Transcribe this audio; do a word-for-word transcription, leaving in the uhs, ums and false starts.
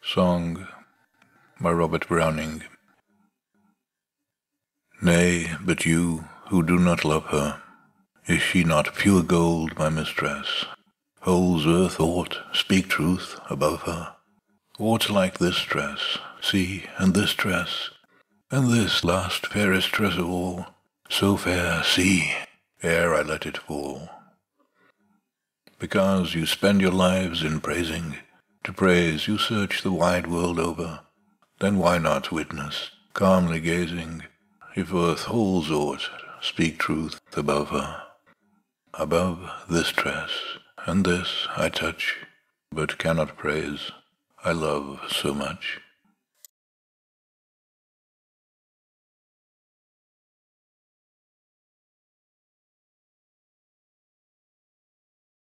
Song by Robert Browning. Nay, but you who do not love her, is she not pure gold, my mistress? Holds earth aught, speak truth, above her? Aught like this dress, see, and this dress, and this last fairest dress of all, so fair, see, ere I let it fall. Because you spend your lives in praising, to praise you search the wide world over, then why not witness, calmly gazing, if earth holds aught, speak truth above her? Above this dress, and this I touch, but cannot praise, I love so much.